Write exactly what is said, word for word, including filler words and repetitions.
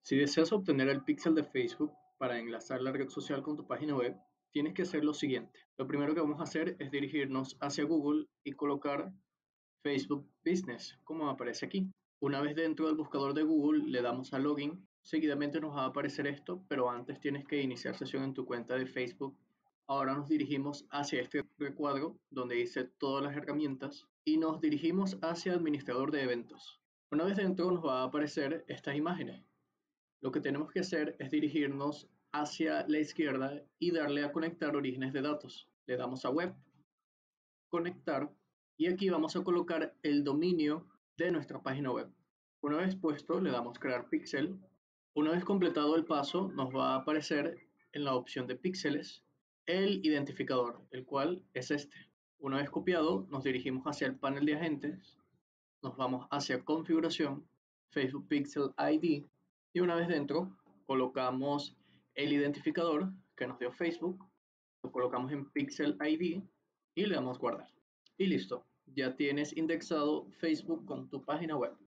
Si deseas obtener el píxel de Facebook para enlazar la red social con tu página web, tienes que hacer lo siguiente. Lo primero que vamos a hacer es dirigirnos hacia Google y colocar Facebook Business, como aparece aquí. Una vez dentro del buscador de Google, le damos a Login. Seguidamente nos va a aparecer esto, pero antes tienes que iniciar sesión en tu cuenta de Facebook. Ahora nos dirigimos hacia este recuadro donde dice todas las herramientas y nos dirigimos hacia administrador de eventos. Una vez dentro nos va a aparecer estas imágenes. Lo que tenemos que hacer es dirigirnos hacia la izquierda y darle a conectar orígenes de datos. Le damos a web, conectar y aquí vamos a colocar el dominio de nuestra página web. Una vez puesto, le damos crear píxel. Una vez completado el paso, nos va a aparecer en la opción de píxeles el identificador, el cual es este. Una vez copiado, nos dirigimos hacia el panel de agentes, nos vamos hacia configuración, Facebook Pixel I D y una vez dentro colocamos el identificador que nos dio Facebook, lo colocamos en Pixel I D y le damos guardar. Y listo, ya tienes indexado Facebook con tu página web.